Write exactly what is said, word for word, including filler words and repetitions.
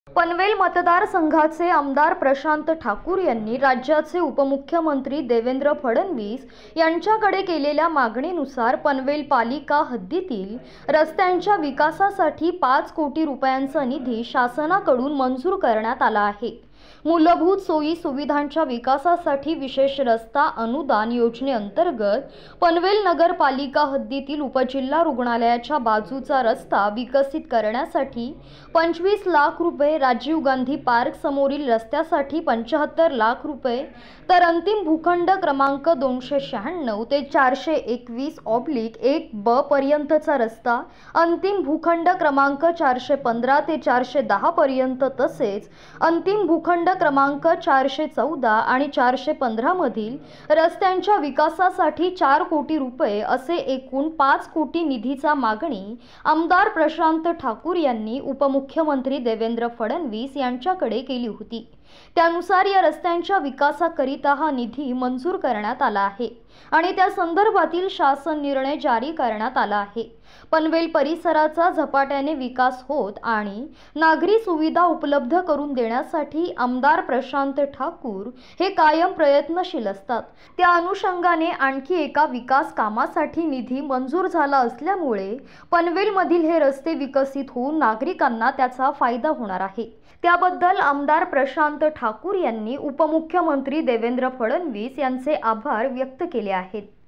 पनवेल मतदारसंघाचे आमदार प्रशांत ठाकूर यांनी राज्याचे उपमुख्यमंत्री देवेंद्र फडणवीस यांच्याकडे केलेल्या मागणीनुसार पनवेल पालिका हद्दीतील रस्त्यांच्या विकासासाठी पाच कोटी रुपयांचा निधी शासनाकडून मंजूर करण्यात आला आहे। मूलभूत सोयी सुविधांच्या विकासासाठी विशेष रस्ता अनुदान योजनेअंतर्गत पनवेल नगरपालिका हद्दीतील उपजिल्हा रुग्णालयाच्या बाजूचा रस्ता विकसित करण्यासाठी पंचवीस लाख रुपये, राजीव गांधी पार्क समोरील रस्त्यासाठी पंच्याहत्तर लाख रुपये, तर अंतिम भूखंड क्रमांक दोनशे शहाण्णव ते चारशे एकवीस ऑब्लिक एक ब पर्यंतचा रस्ता, अंतिम भूखंड क्रमांक चारशे पंधरा ते चारशे दहा पर्यंत तसेच अंतिम भूखंड क्रमांक चारशे चौदा आणि चारशे पंधरा मधील रस्त्यांच्या विकासासाठी चार कोटी रुपये असे एकूण पाच कोटी निधीचा मागणी आमदार प्रशांत ठाकूर यांनी उपमुख्यमंत्री देवेंद्र फडणवीस यांच्याकडे केली होती। त्यानुसार या रस्त्यांच्या विकासाकरिता हा निधी मंजूर करण्यात आला आहे आणि त्या संदर्भातील शासन निर्णय जारी करण्यात आला आहे। पनवेल परिसराचा झपाट्याने विकास होत आणि नागरी सुविधा उपलब्ध करून देण्यासाठी आमदार प्रशांत ठाकूर हे कायम प्रयत्नशील असतात। त्या अनुषंगाने आणखी एका विकास कामासाठी निधी मंजूर झाला असल्यामुळे पनवेलमधील हे रस्ते विकसित होऊन नागरिकांना त्याचा फायदा होणार आहे। त्याबद्दल आमदार प्रशांत ठाकूर यांनी उपमुख्यमंत्री देवेंद्र फडणवीस यांचे आभार व्यक्त केले आहेत।